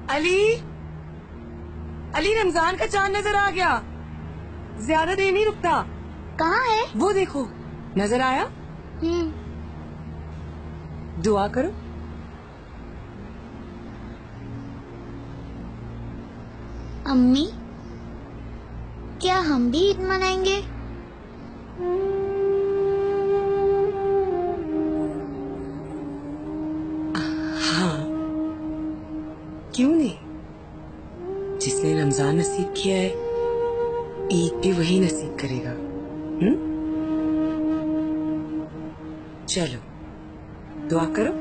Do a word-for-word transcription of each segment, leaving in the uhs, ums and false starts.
अली, अली रमजान का चांद नजर आ गया। ज्यादा देर नहीं रुकता। कहाँ है? वो देखो, नजर आया? हम्म। दुआ करो। अम्मी, क्या हम भी ईद मनाएंगे? हाँ, क्यों नहीं? जिसने रमजान नसीब किया है, ईद भी वही नसीब करेगा। हम्म? चलो, दुआ करो।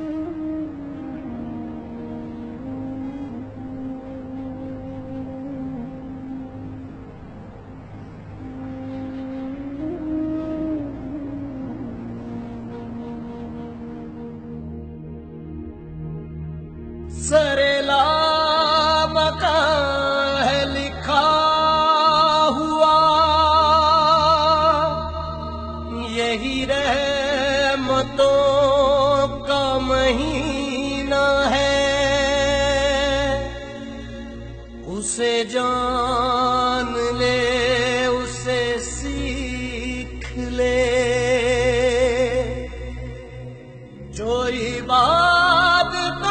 सरेला मका है लिखा हुआ, यही रहमतों का महीना है। उसे जान ले, उसे सीख ले, जो इबादतों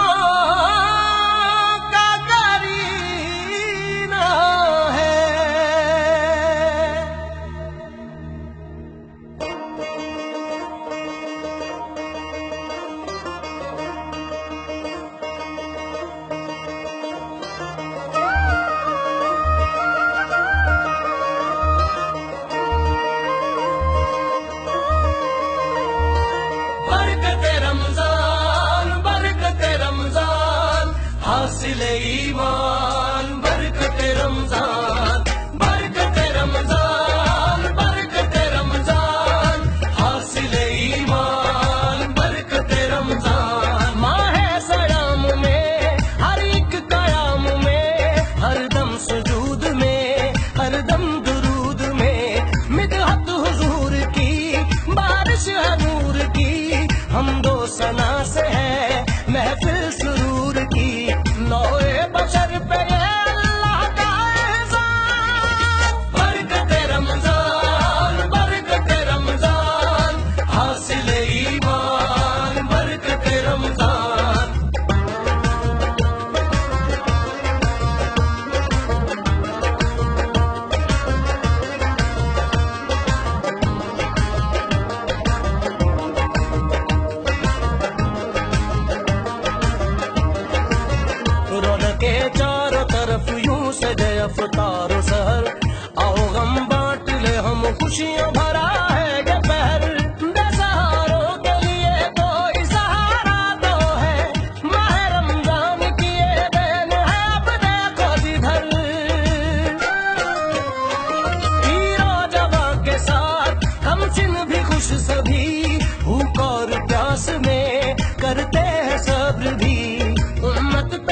हासिले ईमान, बरकते रमजान, बरकते रमजान, बरकते रमजान, हासिले ईमान, बरकते रमजान। माहे सयाम में, हर एक कयाम में, हर दम सुजूद में, हर दम दुरूद में, मिदहत हुजूर की, बारिश है नूर की, हमदो सना से है महफिल सुरूर की। नौए बशर पे अल्लाह का एहसान, बरकते रमजान, बरकते रमजान, हासिले ईमान, बरकते रमजान। के चारों तरफ यूं सजे अफ्तार सहर, आओ गम बांट ले हम, खुशियां भरा है ये पहर। बेसहारों के लिए कोई सहारा तो है, माह रमजान की ये देन है, अब देखो जिधर। पीरो जवां के साथ हम सिन भी खुश सभी, भूख और प्यास में करते हैं सब्र भी। उम्मत पे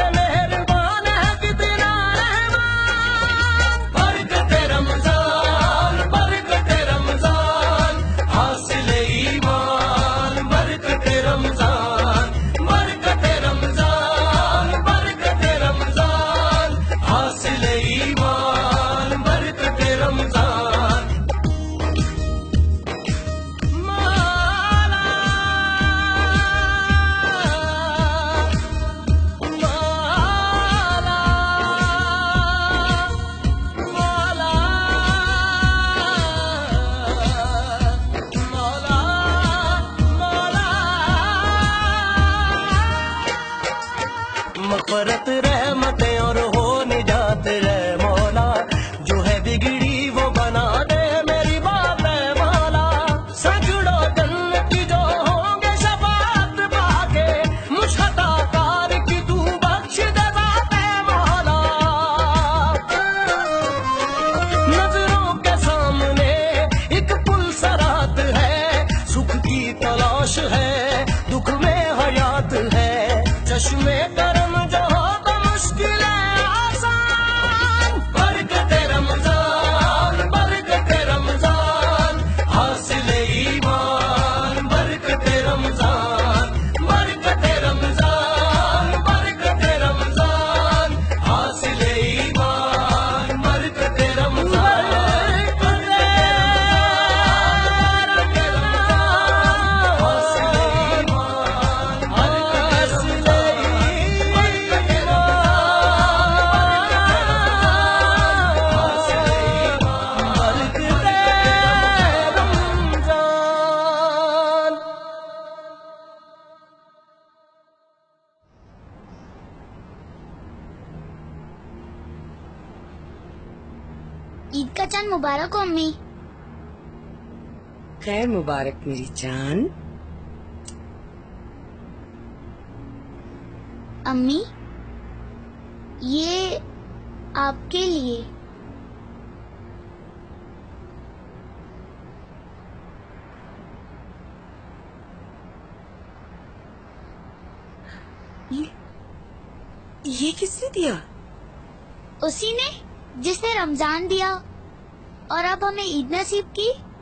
मग़फ़िरत रहमतें और हो निजात रह मौला, जो है बिगड़ी वो बना दे मेरी बात है मौला। सैकड़ों जन्नती जो होंगे शफ़ाअत पाके, मुझ खताकार की तू बख्श दे ज़ात है मौला। नजरों के सामने एक पुल सरात है, सुख की तलाश है, दुख में हयात है। चश्मे करम जो हो तो मुश्किल आसान, बरकते रमजान, बरकते रमजान, हासिले ईमान, बरकते रमजान, बरकते रमजान, बरकते रमजान, ईद का चांद मुबारक हो अम्मी। खैर मुबारक मेरी जान। अम्मी, ये आपके लिए। ये ये किसने दिया? उसी ने जिसने रमजान दिया और अब हमें ईद नसीब की।